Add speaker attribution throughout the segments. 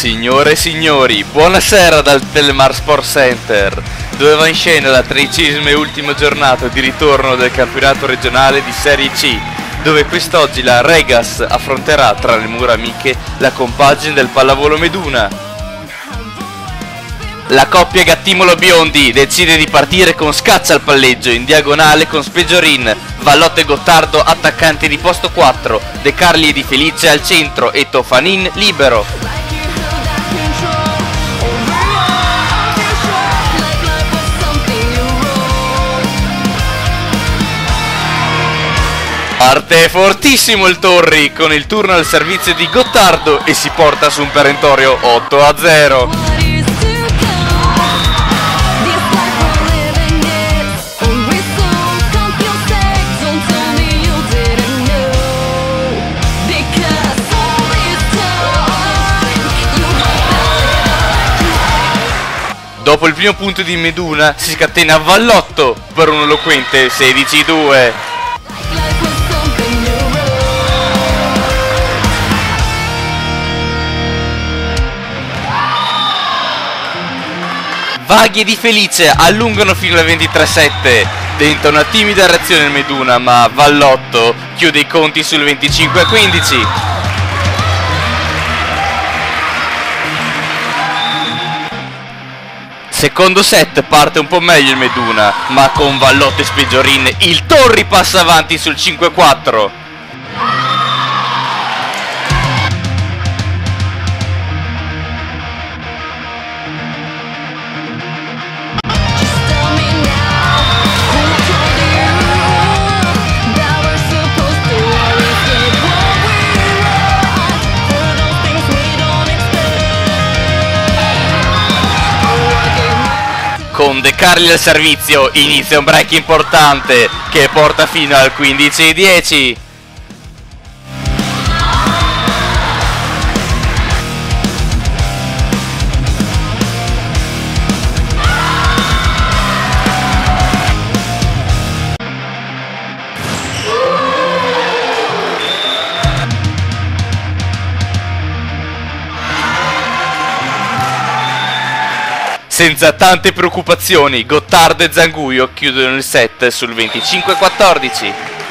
Speaker 1: Signore e signori, buonasera dal Telemar Sport Center, dove va in scena la 13ª e ultima giornata di ritorno del campionato regionale di Serie C, dove quest'oggi la Regas affronterà tra le mura amiche la compagine del pallavolo Meduna. La coppia Gattimolo-Biondi decide di partire con Scaccia al palleggio, in diagonale con Speggiorin, Vallotto e Gottardo attaccanti di posto 4, De Carli e Di Felice al centro e Tofanin libero. Parte fortissimo il Torri con il turno al servizio di Gottardo e si porta su un perentorio 8-0. Dopo il primo punto di Meduna si scatena Vallotto per un eloquente 16-2. Vaghi e Di Felice allungano fino al 23-7. Tenta una timida reazione il Meduna, ma Vallotto chiude i conti sul 25-15. Secondo set parte un po' meglio il Meduna, ma con Vallotto e Speggiorin il Torri passa avanti sul 5-4. Con De Carli al servizio inizia un break importante che porta fino al 15-10. Senza tante preoccupazioni, Gottardo e Zanguio chiudono il set sul 25-14.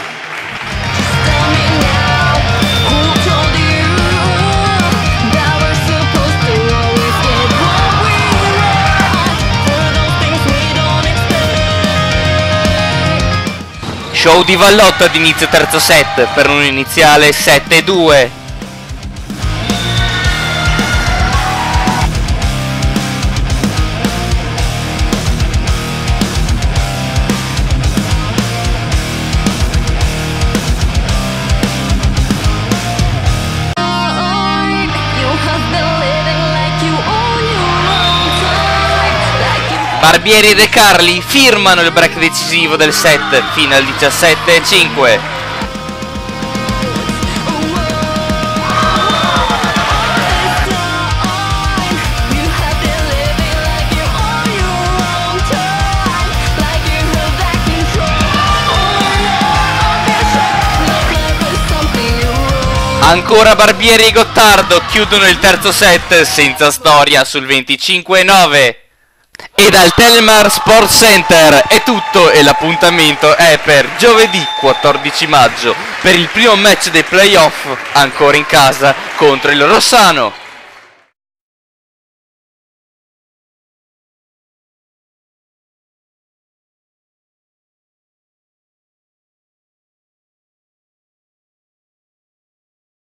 Speaker 1: Show di Vallotto ad inizio terzo set per un iniziale 7-2. Barbieri e De Carli firmano il break decisivo del set fino al 17-5. Ancora Barbieri e Gottardo chiudono il terzo set senza storia sul 25-9. E dal Telemar Sport Center è tutto e l'appuntamento è per giovedì 14 maggio per il primo match dei playoff ancora in casa contro il Rossano.